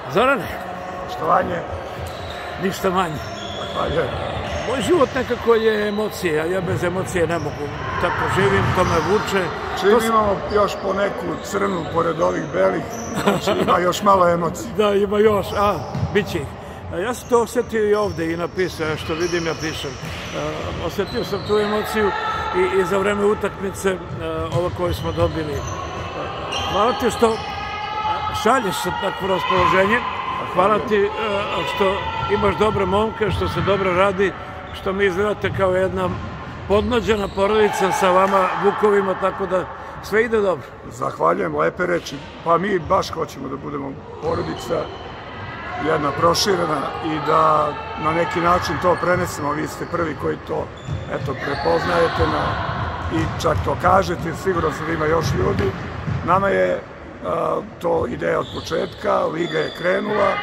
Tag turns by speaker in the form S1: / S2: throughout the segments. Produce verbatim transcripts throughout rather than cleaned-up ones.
S1: Zorane,
S2: Štovanje.
S1: ništa manje.
S2: Zahvaljujem.
S1: Moj život nekako je emocije, a ja bez emocije ne mogu. Tako živim, to me vuče.
S2: Čim
S1: To s-
S2: imamo još po neku crnu pored ovih belih, znači ima još malo emocija.
S1: Da, ima još, a, bit će ih. A ja sam to osjetio i ovde i napisao, ja što vidim, ja pišem. Uh, osjetio sam tu emociju i, i za vreme utakmice, uh, ova koju smo dobili. Uh, hvala ti što šalješ sa takvo raspoloženje. Hvala ti uh, što imaš dobre momke, što se dobro radi, što mi izgledate kao jedna podmlađena porodica sa vama, Vukovima, tako da sve ide dobro.
S2: Zahvaljujem, lepe reči. Pa mi baš hoćemo da budemo porodica, jedna proširena i da na neki način to prenesemo. Vi ste prvi koji to eto, prepoznajete na, i čak to kažete, sigurno se da ima još ljudi. Nama je a, to ideja od početka, liga je krenula,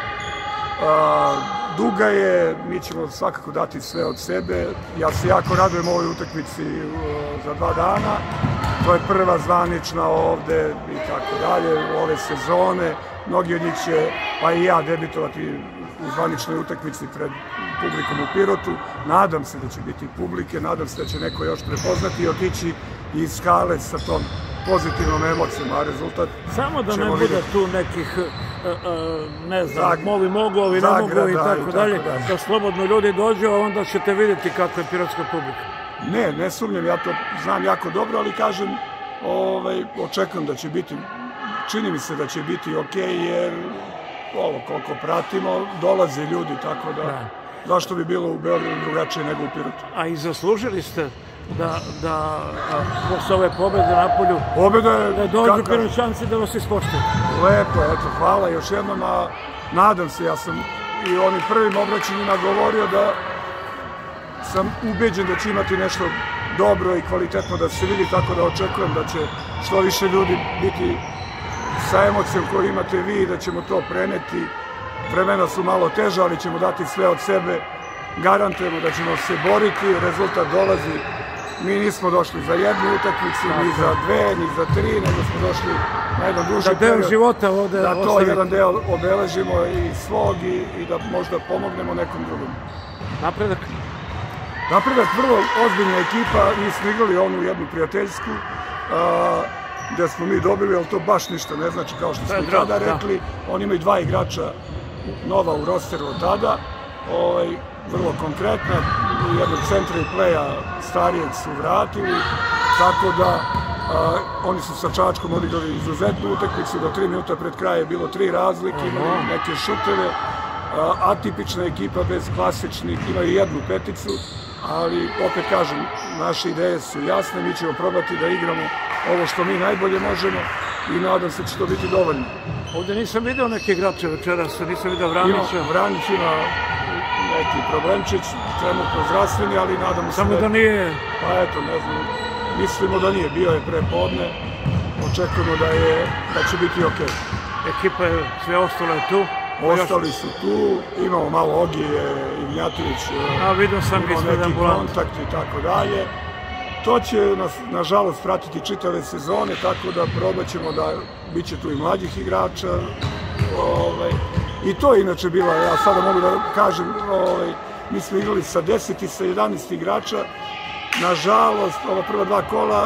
S2: a, duga je, mi ćemo svakako dati sve od sebe. Ja se jako radujem ovoj utakmici a, za dva dana. To je prva zvanična ovde i tako dalje, ove sezone. Mnogi od njih će, pa i ja, debitovati u zvaničnoj utakmici pred publikom u Pirotu. Nadam se da će biti publike, nadam se da će neko još prepoznati i otići iz skale sa tom pozitivnom emocijom, a rezultat
S1: Samo da ne
S2: ćemo
S1: bude
S2: vidjeti.
S1: tu nekih, e, e, ne znam,
S2: Zag-
S1: ovi mogu, ovi ne mogu i
S2: zagrada i
S1: tako
S2: tako
S1: dalje,
S2: dalje.
S1: da slobodno ljudi dođu, a onda ćete vidjeti kakva je pirotska publika.
S2: Ne, ne sumnjam, ja to znam jako dobro, ali kažem, ovaj, očekujem da će biti, čini mi se da će biti okej, jer ovo koliko pratimo, dolaze ljudi, tako da,
S1: Da.
S2: zašto bi bilo u Beogradu drugačije nego u Pirotu?
S1: A i zaslužili ste da, da a, posle ove pobede Napolju,
S2: Pobjeda je,
S1: da dođu
S2: kakav-
S1: Piroćanci da vas ispoštuju.
S2: lepo, eto, hvala još jednom, a nadam se, ja sam i onim prvim obraćanjima govorio da sam ubeđen da će imati nešto dobro i kvalitetno da se vidi, tako da očekujem da će što više ljudi biti sa emocijom koju imate vi i da ćemo to preneti. Vremena su malo teža, ali ćemo dati sve od sebe. Garantujemo da ćemo se boriti, rezultat dolazi. Mi nismo došli za jednu utakmicu, ni za dve, ni za tri, nego smo došli na jedan duži
S1: Da deo
S2: period.
S1: života ovde
S2: Da to
S1: ostavite.
S2: jedan deo obeležimo i svog i, i da možda pomognemo nekom drugom.
S1: Napredak.
S2: Napredak, vrlo ozbiljna ekipa, mi smo igrali onu jednu prijateljsku, a, gde smo mi dobili, ali to baš ništa ne znači, kao što
S1: To
S2: smo
S1: je
S2: i
S1: drago,
S2: tada
S1: da.
S2: rekli. Oni imaju dva igrača nova u rosteru od tada, ovaj, vrlo konkretna, jednog centra i pleja starijeg su vratili, tako da a, oni su sa Čačkom odigrali izuzetnu utakmicu, do tri minuta pred kraja je bilo tri razlike, imali
S1: Aha.
S2: neke šuteve, a, atipična ekipa bez klasičnih, imaju jednu peticu, ali opet kažem, naše ideje su jasne, mi ćemo probati da igramo ovo što mi najbolje možemo i nadam se da će to biti dovoljno.
S1: Ovde nisam video neke igrače večeras, nisam video
S2: Ima,
S1: Vranića.
S2: Vranić ima neki problemčić, trenutno zdravstveni, ali nadamo se
S1: Samo da nije,
S2: Pa eto, ne znam, mislimo da nije, bio je pre podne, očekujemo da, je, da će biti okej.
S1: ekipa je, sve ostalo je tu.
S2: Ostali su tu, imamo malo Ogije, Ignjatović,
S1: A vidio sam
S2: imao
S1: ispred
S2: neki
S1: ambulante.
S2: kontakt i tako dalje. To će nas, nažalost, pratiti čitave sezone, tako da probat ćemo da bit će tu i mlađih igrača. Ovaj, I to je inače bila, ja sada mogu da kažem, ovaj, mi smo igrali sa deset i sa jedanaest igrača. Nažalost, ova prva dva kola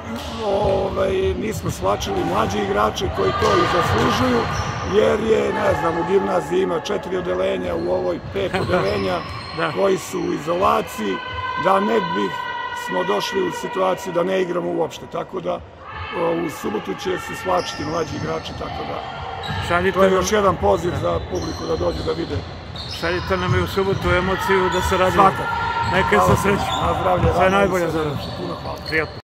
S2: ovaj, nismo slačili mlađi igrače koji to i zaslužuju, jer je, ne znam, u gimnaziji ima četiri odelenja, u ovoj pet odelenja
S1: Da.
S2: koji su u izolaciji, da ne bih smo došli u situaciju da ne igramo uopšte, tako da o, u subotu će se slačiti mlađi igrači, tako da
S1: Šaljite
S2: to je
S1: nam,
S2: još jedan poziv za publiku da dođu da vide.
S1: šaljite nam i u subotu emociju da se radi.
S2: Svakako.
S1: Neka
S2: Hvala.
S1: sa srećom.
S2: Na zdravlje,
S1: Sve
S2: rano i
S1: najbolje
S2: sve.
S1: za vas.
S2: Puno hvala.
S1: Prijatno.